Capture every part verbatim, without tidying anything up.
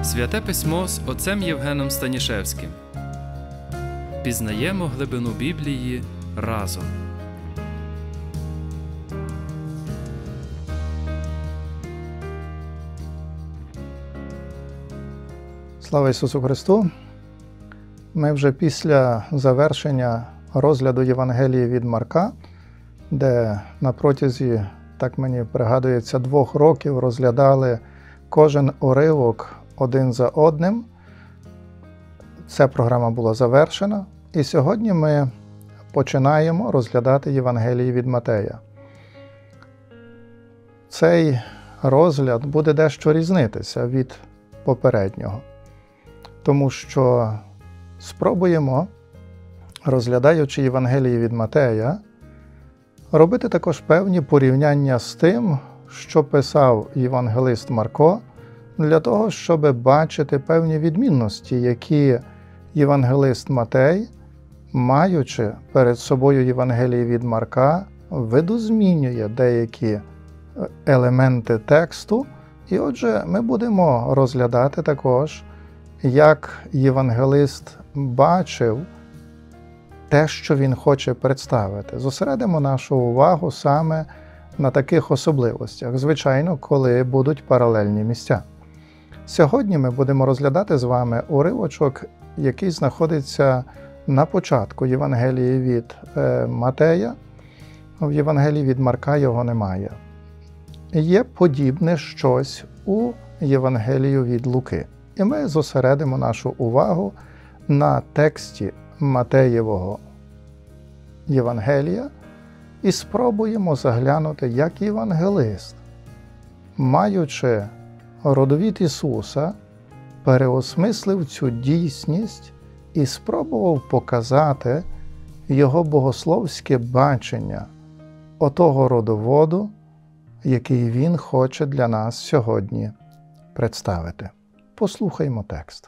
Святе Письмо з отцем Євгеном Станішевським. Пізнаємо глибину Біблії разом. Слава Ісусу Христу! Ми вже після завершення розгляду Євангелії від Марка, де на протязі, так мені пригадується, двох років розглядали кожен уривок один за одним. Ця програма була завершена. І сьогодні ми починаємо розглядати Євангелії від Матея. Цей розгляд буде дещо різнитися від попереднього. Тому що спробуємо, розглядаючи Євангелії від Матея, робити також певні порівняння з тим, що писав євангелист Марко, для того, щоб бачити певні відмінності, які євангелист Матей, маючи перед собою Євангелії від Марка, видозмінює деякі елементи тексту. І отже, ми будемо розглядати також, як євангелист бачив те, що він хоче представити. Зосередимо нашу увагу саме на таких особливостях, звичайно, коли будуть паралельні місця. Сьогодні ми будемо розглядати з вами уривочок, який знаходиться на початку Євангелії від Матея. В Євангелії від Марка його немає. Є подібне щось у Євангелію від Луки. І ми зосередимо нашу увагу на тексті Матеєвого Євангелія і спробуємо заглянути, як євангелист, маючи родовід Ісуса, переосмислив цю дійсність і спробував показати його богословське бачення отого родоводу, який він хоче для нас сьогодні представити. Послухаймо текст.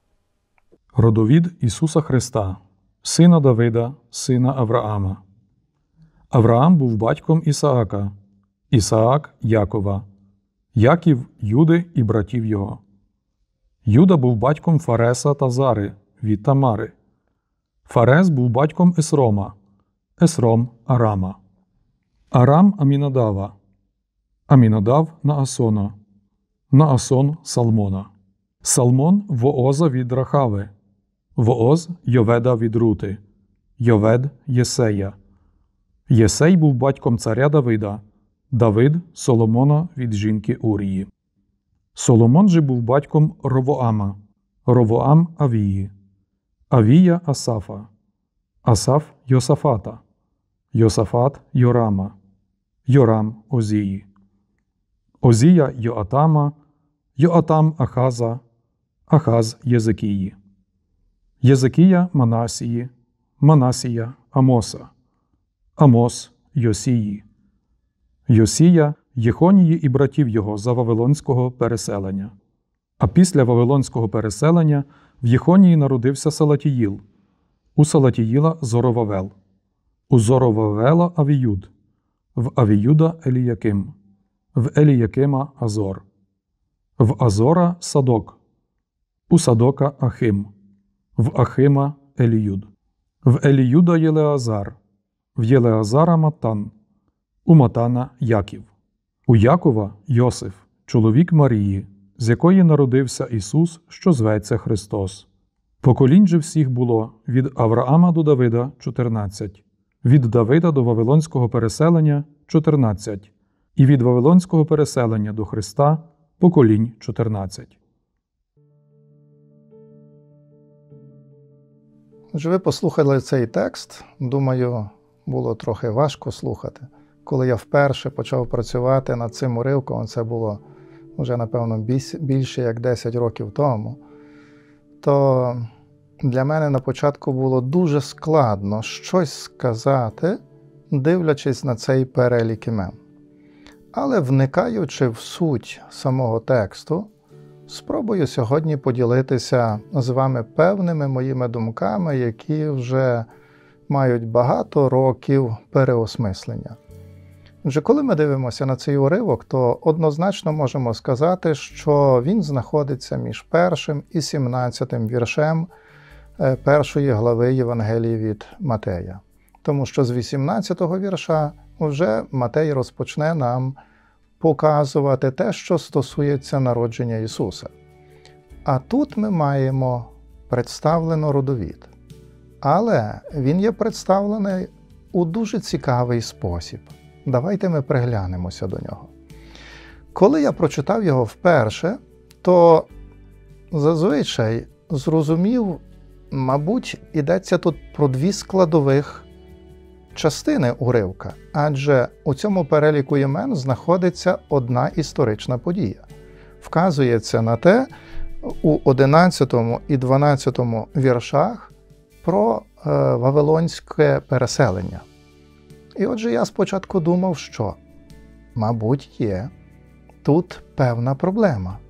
Родовід Ісуса Христа, сина Давида, сина Авраама. Авраам був батьком Ісаака, Ісаак – Якова, Яків – Юди і братів його. Юда був батьком Фареса та Зари від Тамари. Фарес був батьком Есрома, Есром – Арама. Арам – Амінадава, Амінадав – Наасона, Наасон – Салмона. Салмон – Вооза від Рахави, Вооз – Йоведа від Рути, Йовед – Єсея. Єсей був батьком царя Давида, Давид – Соломона від жінки Урії. Соломон же був батьком Ровоама, Ровоам – Авії, Авія – Асафа, Асаф – Йосафата, Йосафат – Йорама, Йорам – Озії, Озія – Йоатама, Йоатам – Ахаза, Ахаз – Єзекії, Єзекія – Манасії, Манасія – Амоса, Амос – Йосії, Йосія – Єхонії і братів його за Вавилонського переселення. А після Вавилонського переселення в Єхонії народився Салатіїл, у Салатіїла – Зоровавел, у Зоровавела – Авіюд, в Авіюда – Еліяким, в Еліякима – Азор, в Азора – Садок, у Садока – Ахим, в Ахима – Еліюд, в Еліюда – Єлеазар, в Єлеазара – Матан, у Матана – Яків, у Якова – Йосиф, чоловік Марії, з якої народився Ісус, що зветься Христос. Поколінь же всіх було від Авраама до Давида – чотирнадцять, від Давида до Вавилонського переселення – чотирнадцять, і від Вавилонського переселення до Христа – поколінь чотирнадцять. Отже, ви послухали цей текст. Думаю, було трохи важко слухати. Коли я вперше почав працювати над цим уривком, це було вже, напевно, більше як десять років тому, то для мене на початку було дуже складно щось сказати, дивлячись на цей перелік імен. Але вникаючи в суть самого тексту, спробую сьогодні поділитися з вами певними моїми думками, які вже мають багато років переосмислення. Отже, коли ми дивимося на цей уривок, то однозначно можемо сказати, що він знаходиться між першим і сімнадцятим віршем першої глави Євангелії від Матея. Тому що з вісімнадцятого вірша вже Матей розпочне нам показувати те, що стосується народження Ісуса. А тут ми маємо представлено родовід. Але він є представлений у дуже цікавий спосіб. Давайте ми приглянемося до нього. Коли я прочитав його вперше, то зазвичай зрозумів, мабуть, йдеться тут про дві складових частини уривка, адже у цьому переліку імен знаходиться одна історична подія. Вказується на те у одинадцятому і дванадцятому віршах про е, вавилонське переселення. І отже, я спочатку думав, що, мабуть, є тут певна проблема.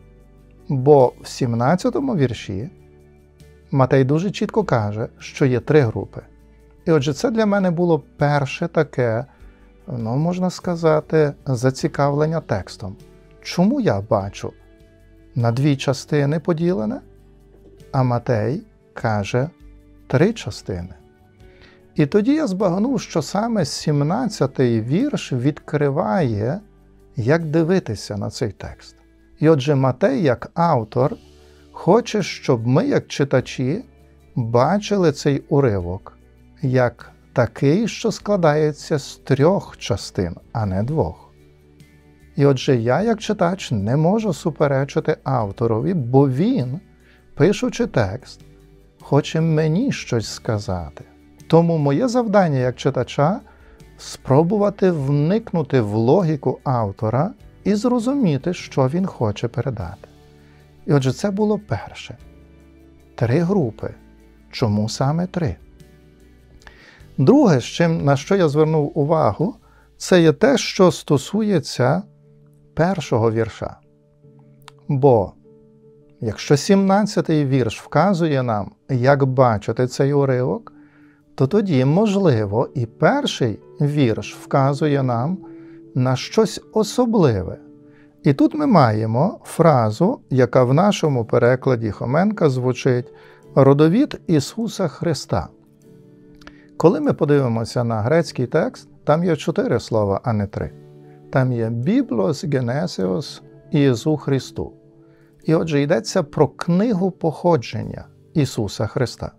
Бо в сімнадцятому вірші Матей дуже чітко каже, що є три групи. І отже, це для мене було перше таке, ну, можна сказати, зацікавлення текстом. Чому я бачу на дві частини поділене, а Матей каже три частини? І тоді я збагнув, що саме сімнадцятий вірш відкриває, як дивитися на цей текст. І отже, Матей, як автор, хоче, щоб ми, як читачі, бачили цей уривок як такий, що складається з трьох частин, а не двох. І отже, я, як читач, не можу суперечити авторові, бо він, пишучи текст, хоче мені щось сказати. Тому моє завдання, як читача, спробувати вникнути в логіку автора і зрозуміти, що він хоче передати. І отже, це було перше. Три групи. Чому саме три? Друге, з чим, на що я звернув увагу, це є те, що стосується першого вірша. Бо якщо сімнадцятий вірш вказує нам, як бачити цей уривок, то тоді, можливо, і перший вірш вказує нам на щось особливе. І тут ми маємо фразу, яка в нашому перекладі Хоменка звучить «Родовід Ісуса Христа». Коли ми подивимося на грецький текст, там є чотири слова, а не три. Там є «Біблос Генесеос Ісу Христу». І отже, йдеться про книгу походження Ісуса Христа.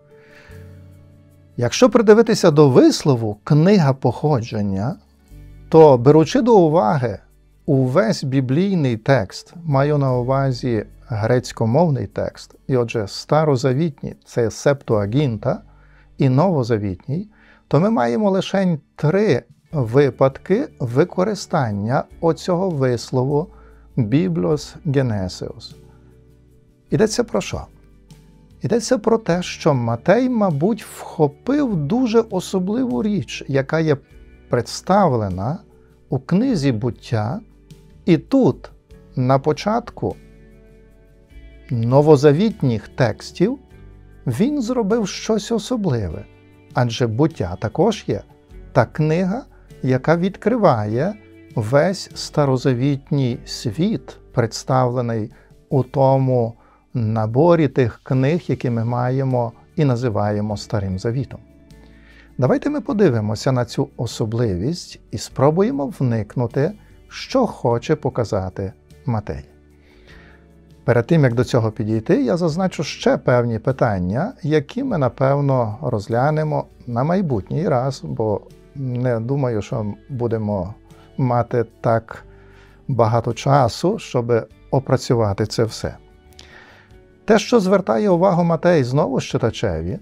Якщо придивитися до вислову «книга походження», то, беручи до уваги увесь біблійний текст, маю на увазі грецькомовний текст, і отже, старозавітній – це Септуагінта, і новозавітній, то ми маємо лише три випадки використання оцього вислову «Біблос Генесеос». Йдеться про що? Йдеться про те, що Матей, мабуть, вхопив дуже особливу річ, яка є представлена у книзі «Буття», і тут, на початку новозавітніх текстів, він зробив щось особливе, адже «Буття» також є та книга, яка відкриває весь старозавітній світ, представлений у тому наборі тих книг, які ми маємо і називаємо Старим Завітом. Давайте ми подивимося на цю особливість і спробуємо вникнути, що хоче показати Матей. Перед тим, як до цього підійти, я зазначу ще певні питання, які ми, напевно, розглянемо на майбутній раз, бо не думаю, що будемо мати так багато часу, щоб опрацювати це все. Те, що звертає увагу Матей знову ж читачеві,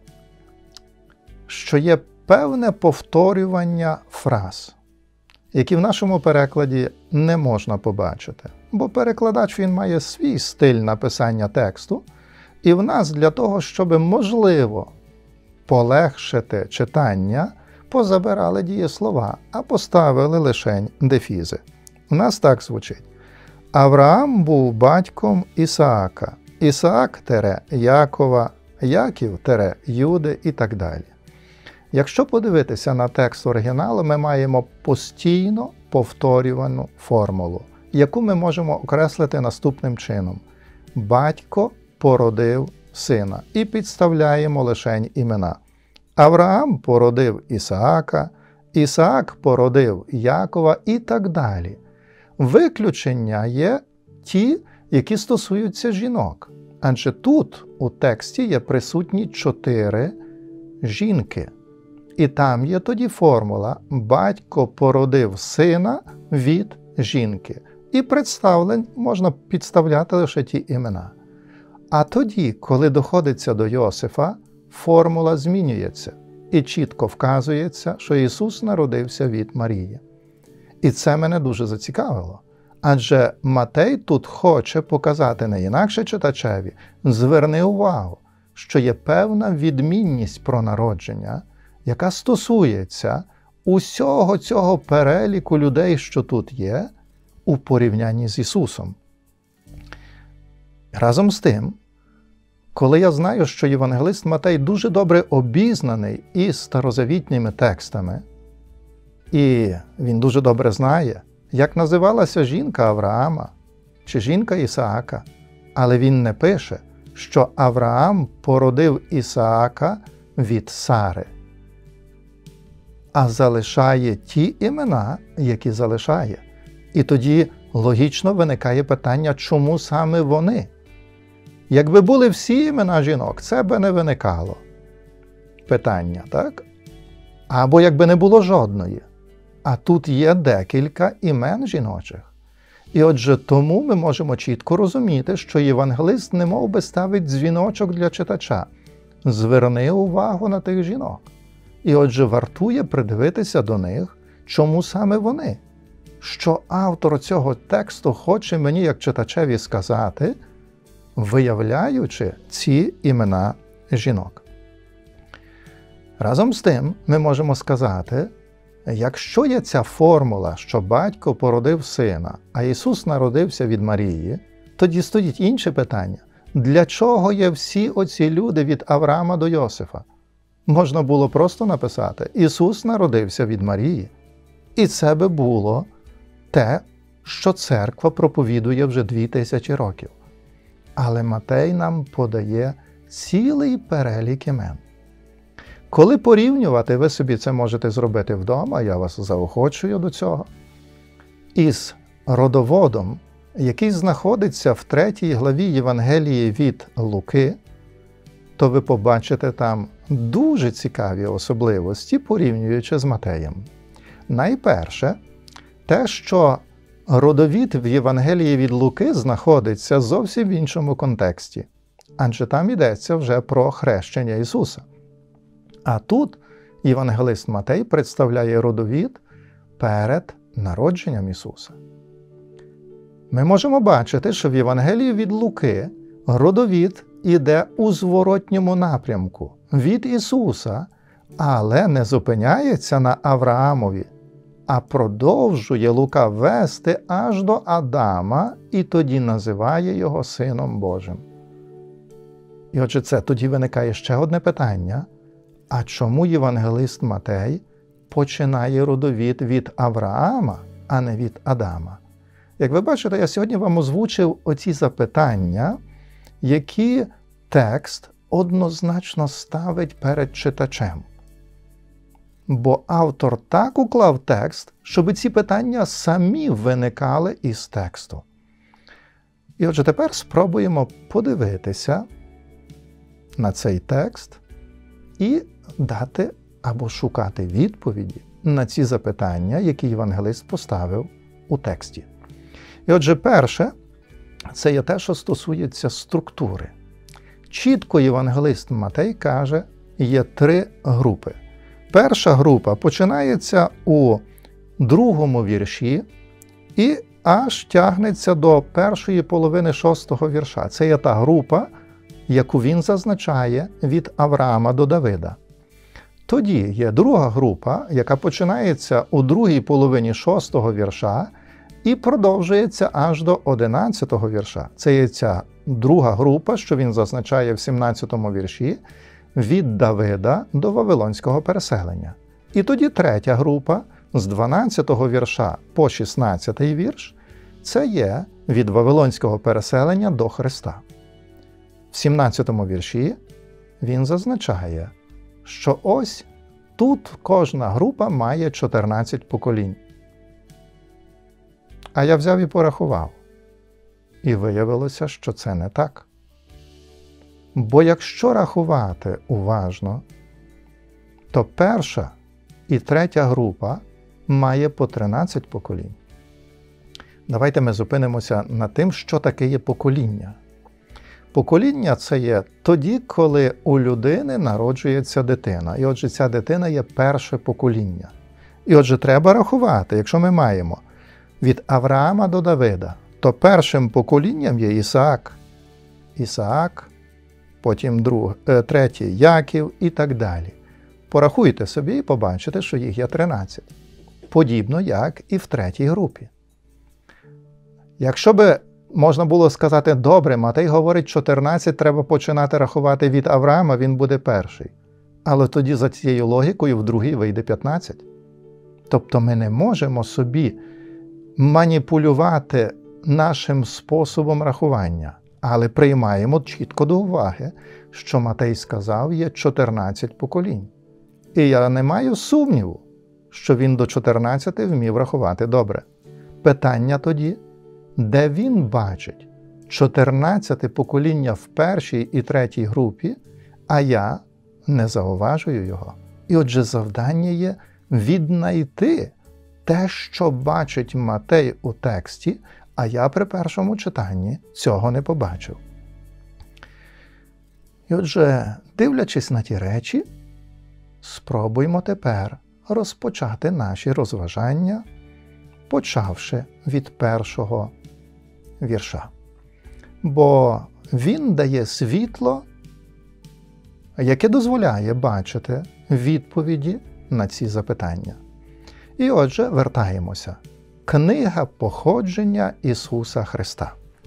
що є певне повторювання фраз, які в нашому перекладі не можна побачити. Бо перекладач він має свій стиль написання тексту, і в нас для того, щоб можливо полегшити читання, позабирали дієслова, а поставили лишень дефізи. У нас так звучить. Авраам був батьком Ісаака, Ісаак – Якова, Яків – Юди і так далі. Якщо подивитися на текст оригіналу, ми маємо постійно повторювану формулу, яку ми можемо окреслити наступним чином. Батько породив сина. І підставляємо лишень імена. Авраам породив Ісаака, Ісаак породив Якова і так далі. Виключення є ті, які стосуються жінок. Адже тут у тексті є присутні чотири жінки. І там є тоді формула «батько породив сина від жінки». І представлень можна підставляти лише ті імена. А тоді, коли доходиться до Йосифа, формула змінюється і чітко вказується, що Ісус народився від Марії. І це мене дуже зацікавило. Адже Матей тут хоче показати не інакше читачеві, зверни увагу, що є певна відмінність про народження, яка стосується усього цього переліку людей, що тут є, у порівнянні з Ісусом. Разом з тим, коли я знаю, що євангелист Матей дуже добре обізнаний із старозавітніми текстами, і він дуже добре знає, як називалася жінка Авраама чи жінка Ісаака, але він не пише, що Авраам породив Ісаака від Сари, а залишає ті імена, які залишає. І тоді логічно виникає питання, чому саме вони? Якби були всі імена жінок, це би не виникало питання, так? Або якби не було жодної. А тут є декілька імен жіночих. І отже, тому ми можемо чітко розуміти, що євангелист немов би ставить дзвіночок для читача. Зверни увагу на тих жінок. І отже, вартує придивитися до них, чому саме вони. Що автор цього тексту хоче мені, як читачеві, сказати, виявляючи ці імена жінок. Разом з тим, ми можемо сказати, якщо є ця формула, що батько породив сина, а Ісус народився від Марії, тоді стоїть інше питання. Для чого є всі оці люди від Авраама до Йосифа? Можна було просто написати «Ісус народився від Марії». І це би було те, що церква проповідує вже дві тисячі років. Але Матей нам подає цілий перелік імен. Коли порівнювати, ви собі це можете зробити вдома, я вас заохочую до цього, із родоводом, який знаходиться в третій главі Євангелії від Луки, то ви побачите там дуже цікаві особливості, порівнюючи з Матеєм. Найперше, те, що родовід в Євангелії від Луки знаходиться зовсім в іншому контексті, адже там йдеться вже про хрещення Ісуса. А тут євангелист Матей представляє родовід перед народженням Ісуса. Ми можемо бачити, що в Євангелії від Луки родовід іде у зворотньому напрямку від Ісуса, але не зупиняється на Авраамові, а продовжує Лука вести аж до Адама і тоді називає його Сином Божим. І отже, це тоді виникає ще одне питання. А чому євангелист Матей починає родовід від Авраама, а не від Адама? Як ви бачите, я сьогодні вам озвучив оці запитання, які текст однозначно ставить перед читачем. Бо автор так уклав текст, щоб ці питання самі виникали із тексту. І отже, тепер спробуємо подивитися на цей текст і дати або шукати відповіді на ці запитання, які євангелист поставив у тексті. І отже, перше, це є те, що стосується структури. Чітко євангелист Матей каже, є три групи. Перша група починається у другому вірші і аж тягнеться до першої половини шостого вірша. Це є та група, яку він зазначає від Авраама до Давида. Тоді є друга група, яка починається у другій половині шостого вірша і продовжується аж до одинадцятого вірша. Це є ця друга група, що він зазначає в сімнадцятому вірші, від Давида до Вавилонського переселення. І тоді третя група з дванадцятого вірша по шістнадцятий вірш – це є від Вавилонського переселення до Христа. В сімнадцятому вірші він зазначає, що ось тут кожна група має чотирнадцять поколінь. А я взяв і порахував. І виявилося, що це не так. Бо якщо рахувати уважно, то перша і третя група має по тринадцять поколінь. Давайте ми зупинимося на тим, що таке є покоління. Покоління – це є тоді, коли у людини народжується дитина. І отже, ця дитина є перше покоління. І отже, треба рахувати, якщо ми маємо від Авраама до Давида, то першим поколінням є Ісаак. Ісаак, потім друг, е, третій Яків і так далі. Порахуйте собі і побачите, що їх є тринадцять. Подібно, як і в третій групі. Якщо би можна було сказати, добре, Матей говорить чотирнадцять, треба починати рахувати від Авраама, він буде перший. Але тоді за цією логікою в другій вийде п'ятнадцять. Тобто ми не можемо собі маніпулювати нашим способом рахування, але приймаємо чітко до уваги, що Матей сказав, є чотирнадцять поколінь. І я не маю сумніву, що він до чотирнадцяти вмів рахувати добре. Питання тоді, де він бачить чотирнадцяте покоління в першій і третій групі, а я не зауважую його. І отже, завдання є віднайти те, що бачить Матей у тексті, а я при першому читанні цього не побачив. І отже, дивлячись на ті речі, спробуймо тепер розпочати наші розважання, почавши від першого вірша. Бо він дає світло, яке дозволяє бачити відповіді на ці запитання. І отже, вертаємося. Книга походження Ісуса Христа.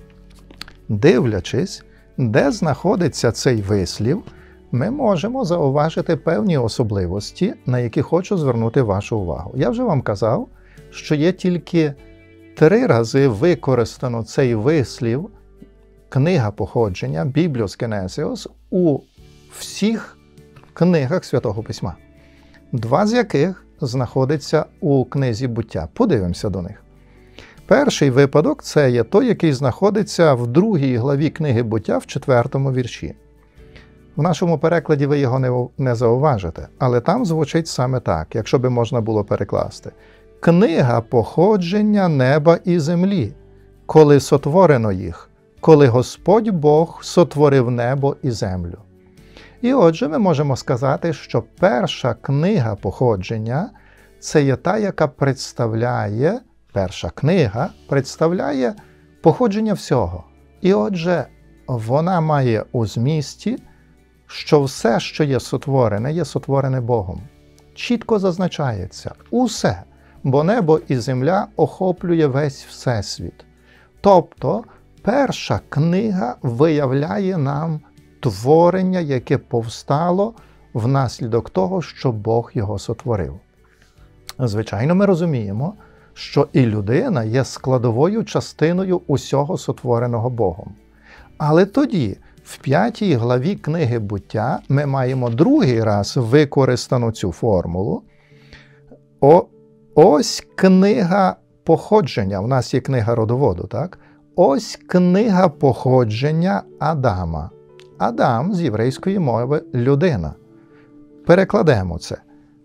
Дивлячись, де знаходиться цей вислів, ми можемо зауважити певні особливості, на які хочу звернути вашу увагу. Я вже вам казав, що є тільки три рази використано цей вислів «книга походження» «Бібліос Генезіос» у всіх книгах Святого Письма, два з яких знаходиться у книзі «Буття». Подивимося до них. Перший випадок – це є той, який знаходиться в другій главі книги «Буття» в четвертому вірші. В нашому перекладі ви його не, не зауважите, але там звучить саме так, якщо би можна було перекласти. «Книга походження неба і землі, коли сотворено їх, коли Господь Бог сотворив небо і землю». І отже, ми можемо сказати, що перша книга походження – це є та, яка представляє, перша книга представляє походження всього. І отже, вона має у змісті, що все, що є сотворене, є сотворене Богом. Чітко зазначається – усе, бо небо і земля охоплює весь всесвіт. Тобто, перша книга виявляє нам творення, яке повстало внаслідок того, що Бог його сотворив. Звичайно, ми розуміємо, що і людина є складовою частиною усього сотвореного Богом. Але тоді, в п'ятій главі книги «Буття» ми маємо другий раз використану цю формулу. О, ось книга походження, в нас є книга родоводу, так? Ось книга походження Адама. Адам з єврейської мови – людина. Перекладемо це.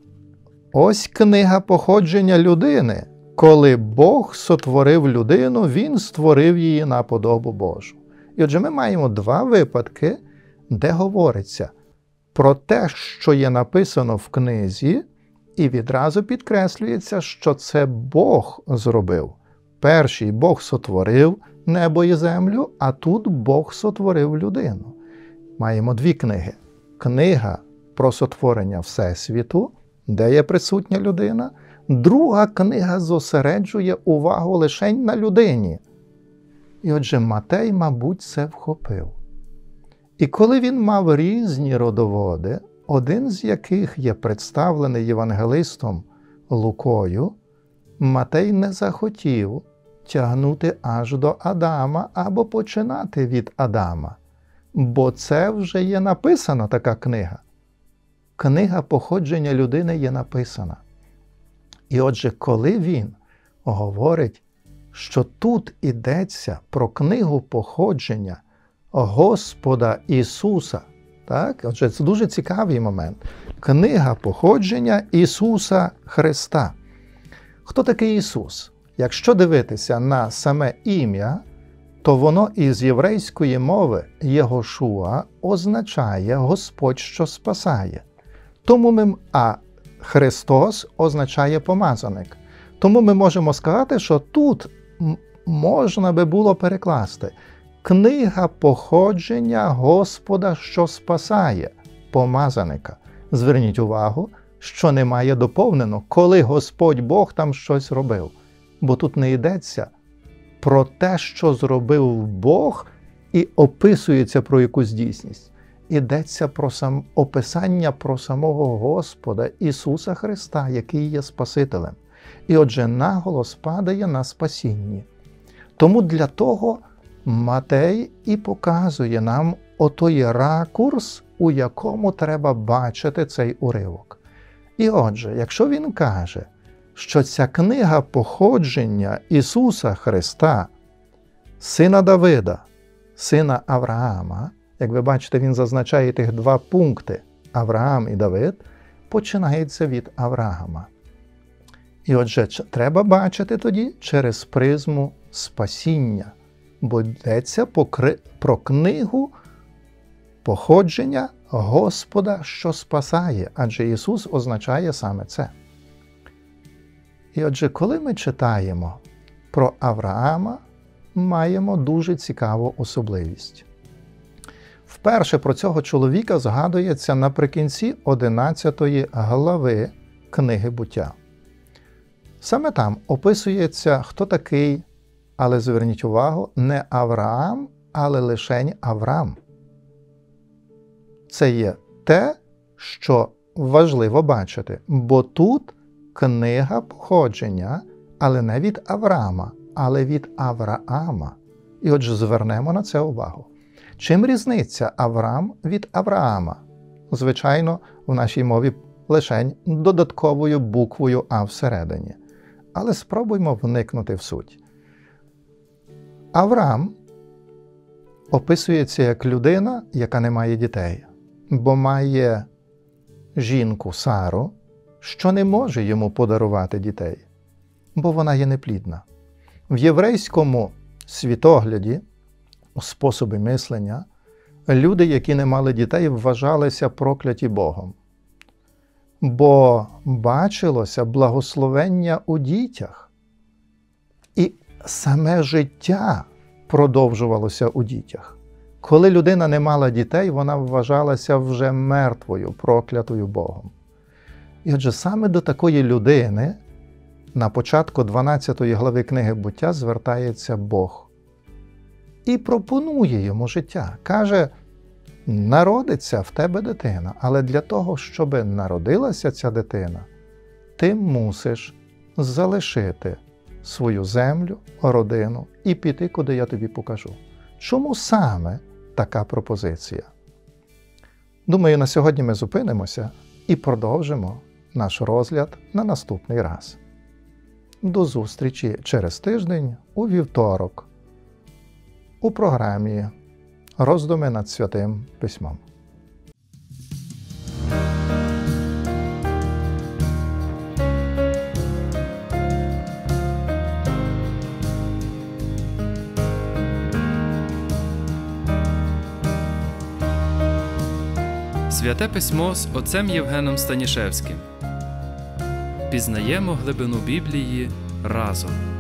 Ось книга походження людини. Коли Бог сотворив людину, Він створив її на подобу Божу. І отже, ми маємо два випадки, де говориться про те, що є написано в книзі, і відразу підкреслюється, що це Бог зробив. Перший Бог сотворив небо і землю, а тут Бог сотворив людину. Маємо дві книги. Книга про сотворення Всесвіту, де є присутня людина. Друга книга зосереджує увагу лише на людині. І отже, Матей, мабуть, це вхопив. І коли він мав різні родоводи, один з яких є представлений євангелистом Лукою, Матей не захотів тягнути аж до Адама або починати від Адама, бо це вже є написана така книга. Книга походження людини є написана. І отже, коли він говорить, що тут йдеться про книгу походження Господа Ісуса, так? Отже, це дуже цікавий момент. Книга походження Ісуса Христа. Хто такий Ісус? Якщо дивитися на саме ім'я, то воно із єврейської мови Єгошуа означає Господь, що спасає. Тому ми, а Христос означає помазаник. Тому ми можемо сказати, що тут можна би було перекласти книга походження Господа, що спасає, помазаника. Зверніть увагу, що немає доповнено, коли Господь Бог там щось робив. Бо тут не йдеться про те, що зробив Бог, і описується про якусь дійсність. Йдеться про сам, описання про самого Господа Ісуса Христа, який є Спасителем. І отже, наголос падає на спасінні. Тому для того Матей і показує нам отой ракурс, у якому треба бачити цей уривок. І отже, якщо він каже, що ця книга походження Ісуса Христа, сина Давида, сина Авраама, як ви бачите, він зазначає тих два пункти – Авраам і Давид, починається від Авраама. І отже, треба бачити тоді через призму спасіння, бо йдеться про книгу походження Господа, що спасає, адже Ісус означає саме це. І отже, коли ми читаємо про Авраама, маємо дуже цікаву особливість. Вперше про цього чоловіка згадується наприкінці одинадцятої глави книги «Буття». Саме там описується, хто такий, але зверніть увагу, не Авраам, але лишень Аврам. Це є те, що важливо бачити, бо тут книга походження, але не від Авраама, але від Авраама. І отже, звернемо на це увагу. Чим різниця Авраам від Авраама? Звичайно, в нашій мові лишень додатковою буквою «а» всередині. Але спробуймо вникнути в суть. Авраам описується як людина, яка не має дітей, бо має жінку Сару, що не може йому подарувати дітей, бо вона є неплідна. В єврейському світогляді, у способі мислення, люди, які не мали дітей, вважалися прокляті Богом, бо бачилося благословення у дітях, і саме життя продовжувалося у дітях. Коли людина не мала дітей, вона вважалася вже мертвою, проклятою Богом. І отже, саме до такої людини на початку дванадцятої глави книги «Буття» звертається Бог і пропонує йому життя. Каже, народиться в тебе дитина, але для того, щоб народилася ця дитина, ти мусиш залишити свою землю, родину і піти, куди я тобі покажу. Чому саме така пропозиція? Думаю, на сьогодні ми зупинимося і продовжимо наш розгляд на наступний раз. До зустрічі через тиждень у вівторок у програмі «Роздуми над Святим Письмом». Святе Письмо з отцем Євгеном Станішевським. Пізнаємо глибину Біблії разом.